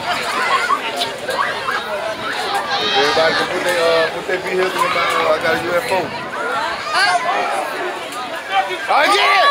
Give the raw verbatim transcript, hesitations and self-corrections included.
Everybody can put their uh, put their vehicles in my. Uh, I got a U F O. Again.